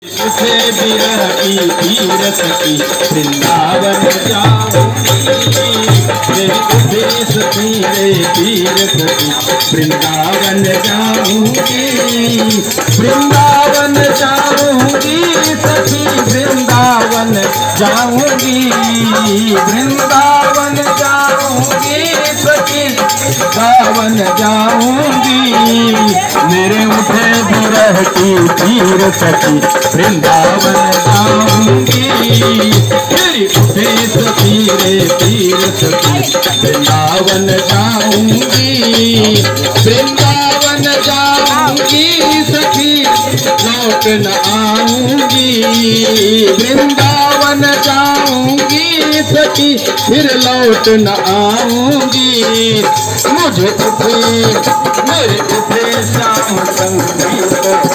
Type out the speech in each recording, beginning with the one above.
उसे विरह की तीरथ की वृंदावन जाऊंगी, उसे सतीरे तीरथ की वृंदावन जाऊंगी, वृंदावन जाऊंगी सखी वृंदावन जाऊंगी, वृंदावन जाऊंगी सखी वृंदावन जाऊंगी, मेरे उठे विरह की तीरथ की वृंदावन जाऊंगी, मेरी उठे सतीरे तीरथ की वृंदावन जाऊंगी, वृंदावन जाऊंगी सखी लौट न आऊंगी, वृंदावन जाऊंगी सखी फिर लौट न आऊंगी, मुझे उठे मेरे उठे श्याम संगीत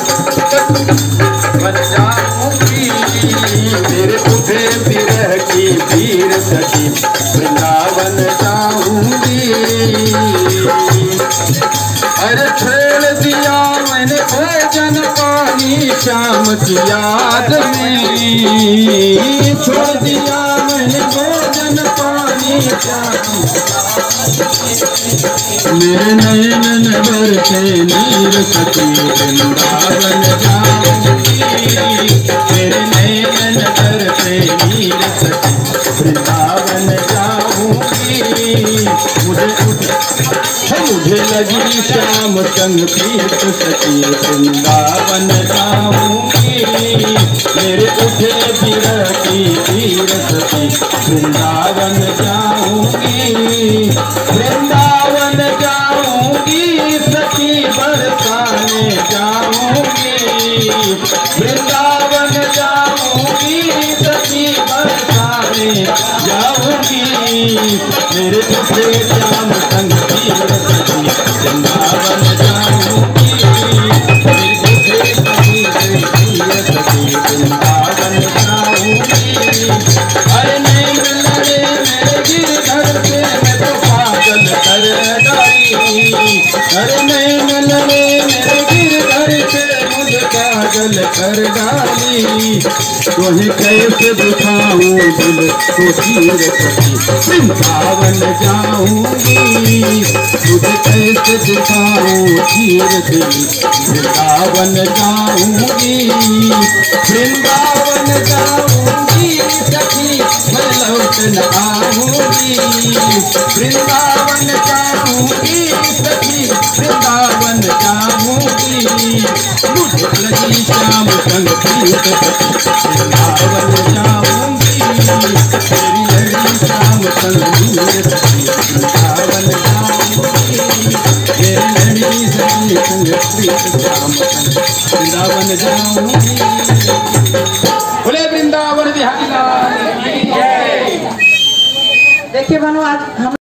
बन जाऊंगी, मेरे उठे विरह की तीरथ की वृंदावन जाऊंगी, अरे छोड़ दिया मैंने भोजन पानी श्याम की याद में, छोड़ दिया मैंने भोजन पानी श्याम, मेरे नयन बरसे नीर सखी वृंदावन जाऊंगी, मेरे नयन बरसे नीर सखी वृंदावन जाऊंगी, मुझे लगी श्याम संग प्रीत सखी वृंदावन जाऊंगी, मेरे उठे विरह की तीरथ की वृंदावन जाऊंगी, वृंदावन जाऊंगी सखी बरसाने जाऊंगी, वृंदावन जाऊंगी सखी बरसाने जाऊंगी, मेरे उठे श्याम संग तीरथ की वृंदावन जाऊंगी, मेरे उठे सतीरे तीरथ की वृंदावन जाऊंगी, अरे नहीं लड़े मेरे गिरधर से मैं तो पागल कर डाली, अरे नहीं लड़े मेरे गिरधर से मुझे पागल कर डाली, तुम्हें कैसे दिखाऊं दिल को तीरथ की वृंदावन जाऊंगी, तुझे कैसे दिखाऊं तीरथ की वृंदावन जाऊंगी, वृंदावन जाऊंगी सखी मैं लौट न आऊंगी, वृंदावन जाऊंगी सखी वृंदावन जाऊंगी, मुझे लगी श्याम संग प्रीत सखी वृंदावन जाऊंगी, मेरी लगी श्याम संग प्रीत सखी वृंदावन जाऊंगी, मेरी लगी सखी संग प्रीत श्याम संग वृंदावन जाऊंगी, बोले वृंदावन बिहारी लाल की जय। देखिए बनो आज हम